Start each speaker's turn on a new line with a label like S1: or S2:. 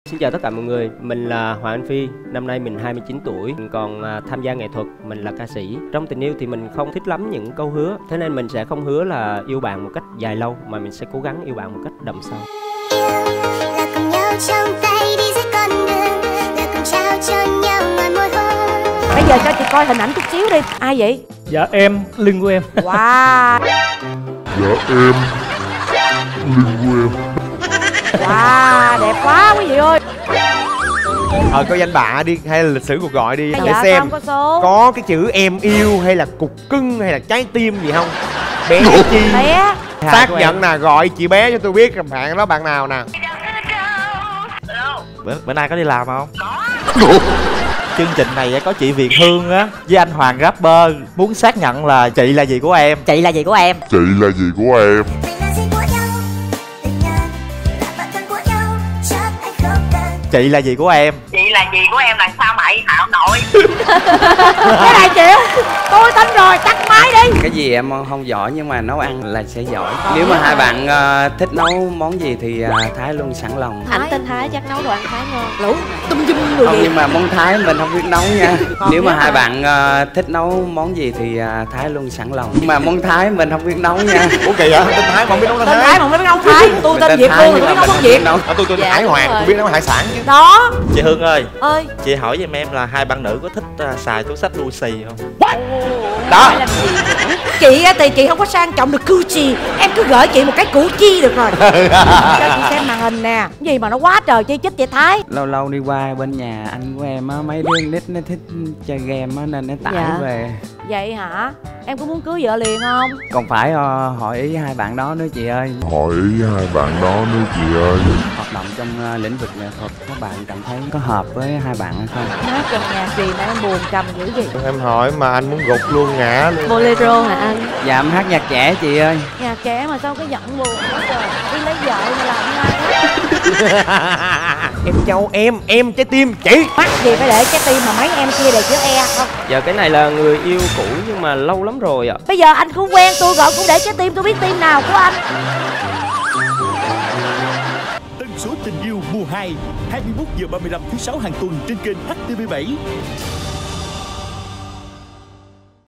S1: Xin chào tất cả mọi người, mình là Hoàng Anh Phi, năm nay mình 29 tuổi, mình còn tham gia nghệ thuật, mình là ca sĩ. Trong tình yêu thì mình không thích lắm những câu hứa, thế nên mình sẽ không hứa là yêu bạn một cách dài lâu, mà mình sẽ cố gắng yêu bạn một cách đậm sâu.
S2: Bây giờ cho chị coi hình ảnh chút xíu đi. Ai vậy?
S3: Dạ em, lưng của em.
S2: Wow.
S4: Dạ em, lưng của em.
S2: Wow, đẹp quá quý vị ơi.
S5: Có danh bạ đi, hay là lịch sử cuộc gọi đi, để
S2: dạ,
S5: xem
S2: có số.
S5: Có cái chữ em yêu hay là cục cưng hay là trái tim gì không? Bé Chi
S2: Bé
S5: xác nhận nè, gọi chị bé cho tôi biết bạn đó bạn nào nè.
S6: Bữa nay có đi làm không? Có. Chương trình này có chị Việt Hương á với anh Hoàng rapper muốn xác nhận là chị là gì của em.
S2: Chị là gì của em?
S4: Chị là gì của em?
S6: Chị là gì của em?
S7: Chị là gì của em là sao mày Hạo nội?
S2: Cái này chịu. Tôi tin rồi, tắt máy đi.
S8: Cái gì em không giỏi nhưng mà nấu ăn là sẽ giỏi. Nếu mà hai bạn thích nấu món gì thì Thái luôn sẵn lòng.
S9: Anh tên Thái chắc nấu đồ ăn Thái ngon.
S2: Lũ tum dum người
S8: không,
S2: gì?
S8: nhưng mà món Thái mình không biết nấu nha. Nếu mà hai bạn thích nấu món gì thì Thái luôn sẵn lòng. Nhưng mà món Thái mình không biết nấu nha.
S5: Ủa kỳ vậy? Tên Thái mà không biết nấu
S2: Tên Thái mà không biết nấu Thái. Tôi tên Việt Hương, tôi biết nấu món Việt.
S5: Tôi tên Hải Hoàng, tôi biết nấu hải sản chứ.
S2: Đó.
S6: Chị Hương ơi,
S2: Ơi,
S6: chị hỏi giùm em là hai bạn nữ có thích xài túi xách Lucy không?
S2: đó. Chị thì chị không có sang trọng được Gucci. Em cứ gửi chị một cái củ chi được rồi. Cho chị xem màn hình nè. Cái gì mà nó quá trời chi chít vậy Thái?
S8: Lâu lâu đi qua bên nhà anh của em á, mấy đứa nít nó thích chơi game á nên nó tải về.
S2: Vậy hả? Em có muốn cưới vợ liền không?
S8: Còn phải hỏi ý hai bạn đó nữa chị ơi.
S4: Hỏi ý hai bạn đó nữa chị ơi.
S8: Hoạt động trong lĩnh vực nghệ thuật, các bạn cảm thấy có hợp với hai bạn hay không?
S2: Hát trong nhà gì mà em buồn trầm dữ gì?
S5: Em hỏi mà anh muốn gục luôn, ngã luôn.
S9: Bolero hả anh?
S8: Dạ em hát nhạc trẻ chị ơi.
S2: Nhà trẻ mà sao cái giọng buồn quá trời. Đi lấy vợ mà làm ngay.
S5: Em châu em trái tim chị.
S2: Mắc gì phải để trái tim mà mấy em kia để chữ E không?
S1: Giờ cái này là người yêu cũ nhưng mà lâu lắm rồi ạ.
S2: Bây giờ anh cũng quen tôi gọi cũng để trái tim, tôi biết tim nào của anh.
S10: Tần số tình yêu mùa 2 21 giờ 35 thứ 6 hàng tuần trên kênh HTV7.